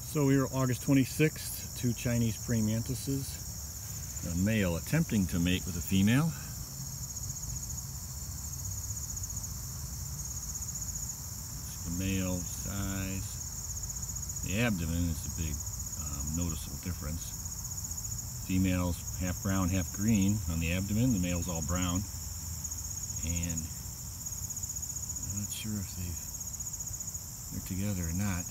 So we are August 26th, two Chinese Praying Mantises. A male attempting to mate with a female. It's the male size. The abdomen is the big noticeable difference. Female's half brown, half green on the abdomen. The male's all brown. And I'm not sure if they're together or not.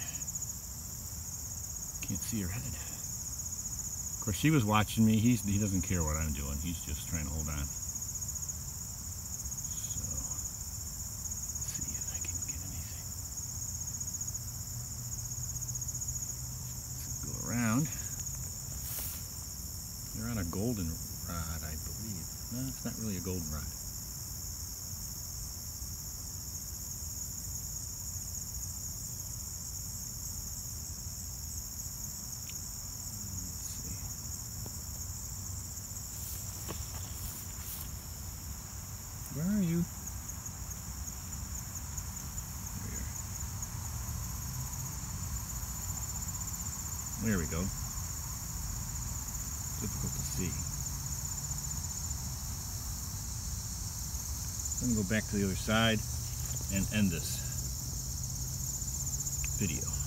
Can't see her head. Of course, she was watching me. He doesn't care what I'm doing. He's just trying to hold on. So, let's see if I can get anything. Let's go around. They're on a golden rod, I believe. No, it's not really a golden rod. Where are you? There we go. Difficult to see. I'm going to go back to the other side and end this video.